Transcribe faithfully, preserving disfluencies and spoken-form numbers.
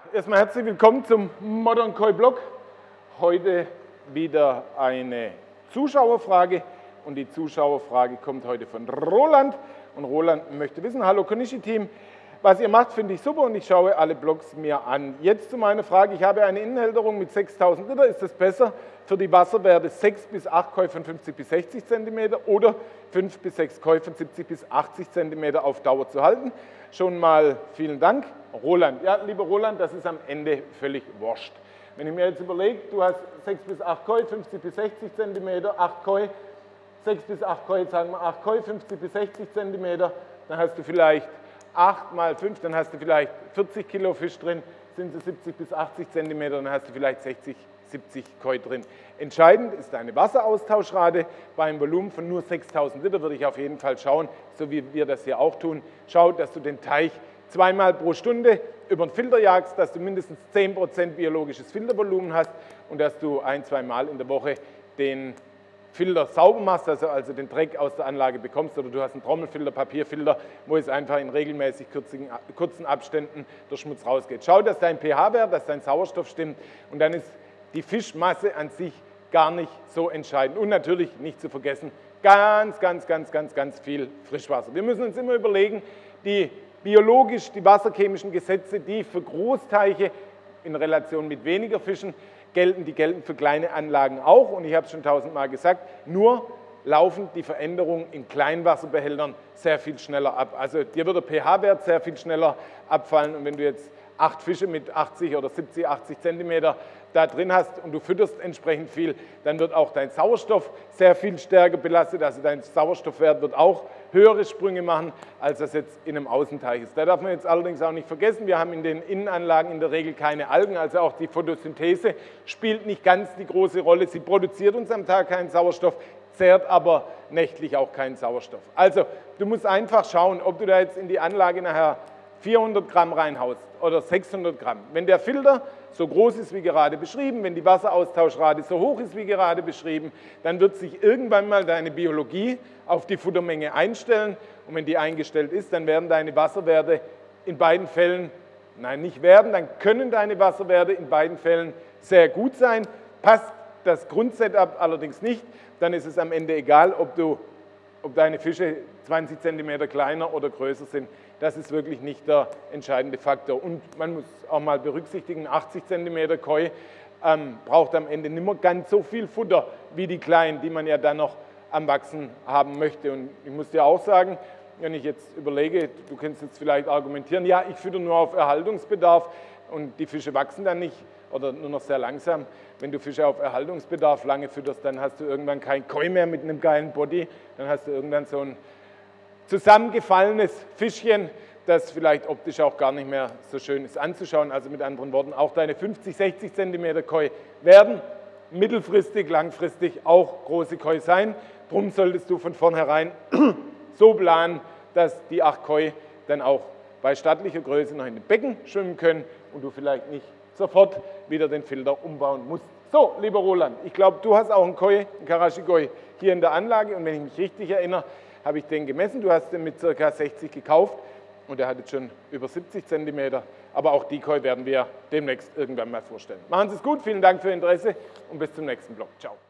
erstmal herzlich willkommen zum Modern Koi Blog. Heute wieder eine Zuschauerfrage und die Zuschauerfrage kommt heute von Roland. Und Roland möchte wissen, hallo Konishi-Team, was ihr macht, finde ich super und ich schaue alle Blogs mir an. Jetzt zu meiner Frage, ich habe eine Innenhälterung mit sechstausend Liter, ist das besser für die Wasserwerte sechs bis acht Koi von fünfzig bis sechzig Zentimeter oder fünf bis sechs Koi von siebzig bis achtzig Zentimeter auf Dauer zu halten? Schon mal vielen Dank. Roland, ja, lieber Roland, das ist am Ende völlig wurscht. Wenn ich mir jetzt überlege, du hast sechs bis acht Koi, fünfzig bis sechzig Zentimeter, acht Koi, sechs bis acht Koi, sagen wir acht Koi, fünfzig bis sechzig Zentimeter, dann hast du vielleicht acht mal fünf, dann hast du vielleicht vierzig Kilo Fisch drin, sind es siebzig bis achtzig Zentimeter, dann hast du vielleicht sechzig, siebzig Koi drin. Entscheidend ist deine Wasseraustauschrate. Bei einem Volumen von nur sechstausend Liter würde ich auf jeden Fall schauen, so wie wir das hier auch tun, schau, dass du den Teich zweimal pro Stunde über den Filter jagst, dass du mindestens zehn Prozent biologisches Filtervolumen hast und dass du ein-, zweimal in der Woche den Filter sauber machst, also, also den Dreck aus der Anlage bekommst, oder du hast einen Trommelfilter, Papierfilter, wo es einfach in regelmäßig kurzen, kurzen Abständen der Schmutz rausgeht. Schau, dass dein pH-Wert, dass dein Sauerstoff stimmt und dann ist die Fischmasse an sich gar nicht so entscheidend. Und natürlich nicht zu vergessen, ganz, ganz, ganz, ganz, ganz viel Frischwasser. Wir müssen uns immer überlegen, die biologisch, die wasserchemischen Gesetze, die für Großteiche in Relation mit weniger Fischen gelten, die gelten für kleine Anlagen auch. Und ich habe es schon tausendmal gesagt, nur laufen die Veränderungen in Kleinwasserbehältern sehr viel schneller ab. Also dir wird der pH-Wert sehr viel schneller abfallen. Und wenn du jetzt acht Fische mit achtzig oder siebzig, achtzig Zentimeter da drin hast und du fütterst entsprechend viel, dann wird auch dein Sauerstoff sehr viel stärker belastet. Also dein Sauerstoffwert wird auch höhere Sprünge machen, als das jetzt in einem Außenteich ist. Da darf man jetzt allerdings auch nicht vergessen, wir haben in den Innenanlagen in der Regel keine Algen, also auch die Photosynthese spielt nicht ganz die große Rolle. Sie produziert uns am Tag keinen Sauerstoff, zehrt aber nächtlich auch keinen Sauerstoff. Also du musst einfach schauen, ob du da jetzt in die Anlage nachher vierhundert Gramm reinhaust oder sechshundert Gramm. Wenn der Filter so groß ist wie gerade beschrieben, wenn die Wasseraustauschrate so hoch ist wie gerade beschrieben, dann wird sich irgendwann mal deine Biologie auf die Futtermenge einstellen und wenn die eingestellt ist, dann werden deine Wasserwerte in beiden Fällen, nein, nicht werden, dann können deine Wasserwerte in beiden Fällen sehr gut sein. Passt das Grundsetup allerdings nicht, dann ist es am Ende egal, ob du ob deine Fische zwanzig Zentimeter kleiner oder größer sind, das ist wirklich nicht der entscheidende Faktor. Und man muss auch mal berücksichtigen, achtzig Zentimeter Koi ähm, braucht am Ende nicht mehr ganz so viel Futter wie die kleinen, die man ja dann noch am Wachsen haben möchte. Und ich muss dir auch sagen, wenn ich jetzt überlege, du kannst jetzt vielleicht argumentieren, ja, ich fütter nur auf Erhaltungsbedarf und die Fische wachsen dann nicht oder nur noch sehr langsam. Wenn du Fische auf Erhaltungsbedarf lange fütterst, dann hast du irgendwann kein Koi mehr mit einem geilen Body, dann hast du irgendwann so ein zusammengefallenes Fischchen, das vielleicht optisch auch gar nicht mehr so schön ist anzuschauen. Also mit anderen Worten, auch deine fünfzig, sechzig Zentimeter Koi werden mittelfristig, langfristig auch große Koi sein. Darum solltest du von vornherein so planen, dass die acht Koi dann auch bei stattlicher Größe noch in den Becken schwimmen können und du vielleicht nicht sofort wieder den Filter umbauen musst. So, lieber Roland, ich glaube, du hast auch einen Koi, einen Karashi-Koi hier in der Anlage und wenn ich mich richtig erinnere, habe ich den gemessen. Du hast den mit ca. sechzig gekauft und der hat jetzt schon über siebzig Zentimeter. Aber auch die Koi werden wir demnächst irgendwann mal vorstellen. Machen Sie es gut, vielen Dank für Ihr Interesse und bis zum nächsten Blog. Ciao.